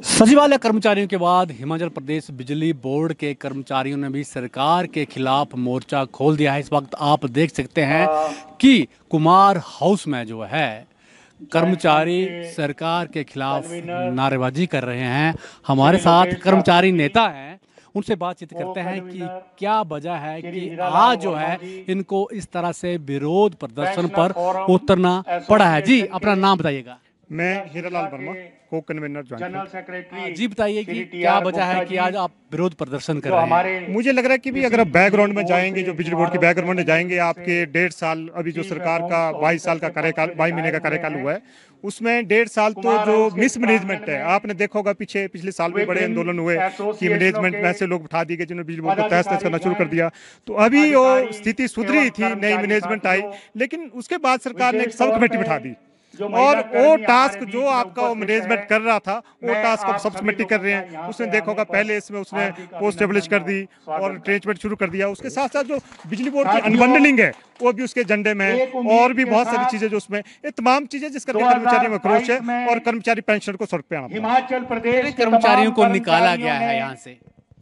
सचिवालय कर्मचारियों के बाद हिमाचल प्रदेश बिजली बोर्ड के कर्मचारियों ने भी सरकार के खिलाफ मोर्चा खोल दिया है। इस वक्त आप देख सकते हैं कि कुमार हाउस में जो है कर्मचारी सरकार के खिलाफ नारेबाजी कर रहे हैं। हमारे साथ कर्मचारी नेता हैं, उनसे बातचीत करते हैं कि क्या वजह है कि आज जो है इनको इस तरह से विरोध प्रदर्शन पर उतरना पड़ा है। जी, अपना नाम बताइएगा। मैं हीरालाल वर्मा, को कन्वेनर जनरल सेक्रेटरी। जी बताइए कि क्या वजह है कि आज आप विरोध प्रदर्शन कर रहे हैं। मुझे लग रहा है कि भी अगर आप बैकग्राउंड में जाएंगे, जो बिजली बोर्ड के बैकग्राउंड में जाएंगे, आपके 1.5 साल अभी जो सरकार का 22 साल का कार्यकाल, 22 महीने का कार्यकाल हुआ है, उसमें 1.5 साल तो जो मिसमैनेजमेंट है, आपने देखा होगा पिछले साल भी बड़े आंदोलन हुए कि मैनेजमेंट में ऐसे लोग उठा दिए गए जिन्होंने बिजली बोर्ड को तहस नहस करना शुरू कर दिया। तो अभी वो स्थिति सुधरी थी, नई मैनेजमेंट आई, लेकिन उसके बाद सरकार ने एक सब कमेटी बिठा दी और वो टास्क जो आपका वो मैनेजमेंट कर रहा था, वो टास्क अब सब कमेटी कर रहे हैं। उसने देखा होगा पहले इसमें उसने पोस्ट स्टेब्लिश कर दी और ट्रेंचमेंट शुरू कर दिया। उसके साथ साथ जो बिजली बोर्ड की अनबंडलिंग है वो भी उसके एजेंडे में है और भी बहुत सारी चीजें जो उसमें, ये तमाम चीजें जिस करके कर्मचारियों में आक्रोश है और कर्मचारी पेंशन को सड़क पे आना। हिमाचल प्रदेश कर्मचारियों को निकाला गया है यहाँ से।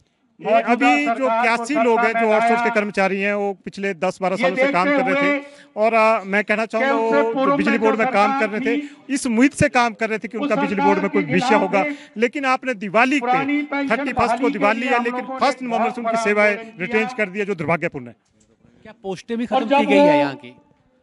अभी जो 81 लोग हैं जो आउटसोर्स के कर्मचारी हैं, वो पिछले 10-12 सालों से काम कर रहे थे और मैं कहना चाहूँगा वो जो बिजली बोर्ड में काम कर रहे थे, इस उम्मीद से काम कर रहे थे कि उनका बिजली बोर्ड में कोई विषय होगा। लेकिन आपने दिवाली पे 31 को दिवाली है, लेकिन 1 नवंबर से उनकी सेवाएं रिटेंच कर दिया, जो दुर्भाग्यपूर्ण है। क्या पोस्टें भी खत्म की गई है यहाँ की?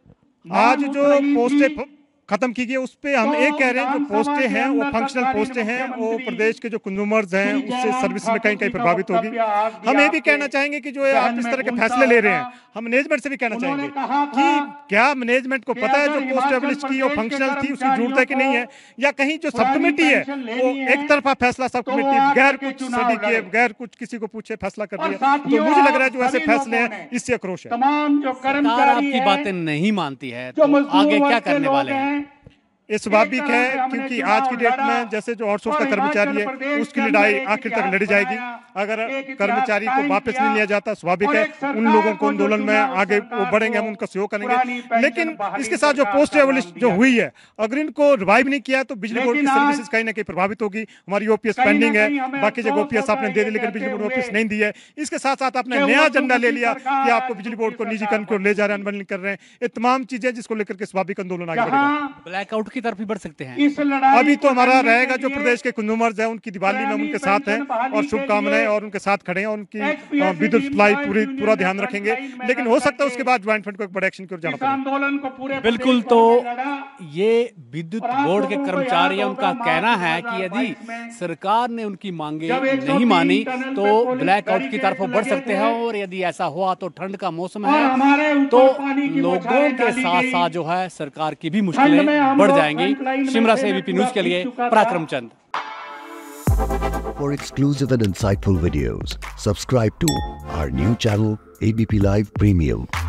आज जो पोस्टें खत्म की गई उस पे हम एक कह रहे हैं, जो पोस्टें हैं वो फंक्शनल पोस्टें हैं, वो प्रदेश के जो कंज्यूमर्स हैं उससे सर्विस में कहीं कहीं प्रभावित होगी। हम ये भी कहना चाहेंगे कि जो आप इस तरह के फैसले ले रहे हैं, हम मैनेजमेंट से भी कहना चाहेंगे कि क्या मैनेजमेंट को पता है जो पोस्ट स्टेब्लिश की वो फंक्शनल थी, उसकी जरूरत है कि नहीं है, या कहीं जो सब कमेटी है वो एक तरफा फैसला, सब कमेटी बगैर कुछ स्टडी किए, बगैर कुछ किसी को पूछे फैसला कर दिया। तो मुझे लग रहा है जो ऐसे फैसले हैं इससे आक्रोश है। तमाम जो सरकार आपकी बातें नहीं मानती है तो आगे क्या करने वाले हैं? ये स्वाभाविक है, क्योंकि आज की डेट में जैसे जो आउटसोर्स का कर्मचारी है उसकी लड़ाई आखिर तक लड़ी जाएगी। अगर कर्मचारी को वापस नहीं लिया जाता, स्वाभाविक है उन लोगों को आंदोलन में आगे वो बढ़ेंगे, हम उनका सहयोग करेंगे। लेकिन इसके साथ जो पोस्ट स्टेब्लिश जो हुई है, अगर इनको रिवाइव नहीं किया तो बिजली बोर्ड की सर्विसेज कहीं ना कहीं प्रभावित होगी। हमारी ओपीएस पेंडिंग है, बाकी जगह ओपीएस आपने दे दी लेकिन बिजली बोर्ड ओपीएस नहीं दी है। इसके साथ साथ आपने नया एजेंडा ले लिया कि आपको बिजली बोर्ड को निजीकरण को ले जा रहे हैं, अनबंडलिंग कर रहे हैं। ये तमाम चीजें जिसको लेकर के स्वाभाविक आंदोलन आगे बढ़ेगा। ब्लैकआउट की तरफ भी बढ़ सकते हैं। अभी तो हमारा रहेगा जो प्रदेश के कंज्यूमर्स हैं उनकी दिवाली में उनके साथ हैं और शुभकामनाएं और उनके साथ खड़े हैं और उनकी विद्युत सप्लाई पूरा ध्यान रखेंगे। लेकिन हो सकता है उसके बाद ज्वाइंट फ्रंट को एक बड़े एक्शन की ओर जाना पड़े। बिल्कुल, तो ये विद्युत बोर्ड के कर्मचारी, उनका कहना है कि यदि सरकार ने उनकी मांगे नहीं मानी तो ब्लैकआउट की तरफ बढ़ सकते हैं और यदि ऐसा हुआ तो ठंड का मौसम है तो लोगों के साथ साथ जो है सरकार की भी मुश्किलें बढ़ जाएंगी। शिमला से एबीपी न्यूज के लिए पराक्रम चंद। For exclusive and insightful videos, subscribe to our new channel ABP Live Premium.